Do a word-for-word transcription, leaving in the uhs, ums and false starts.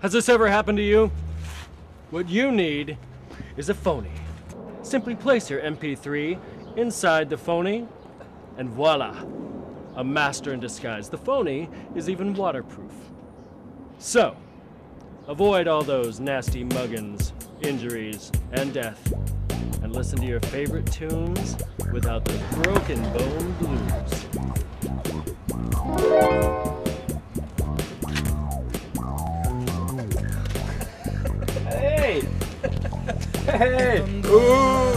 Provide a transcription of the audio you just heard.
Has this ever happened to you? What you need is a Fony. Simply place your M P three inside the Fony, and voila, a master in disguise. The Fony is even waterproof. So, avoid all those nasty muggins, injuries, and death, and listen to your favorite tunes without the broken bone blues. Hey! Hey! Ooh!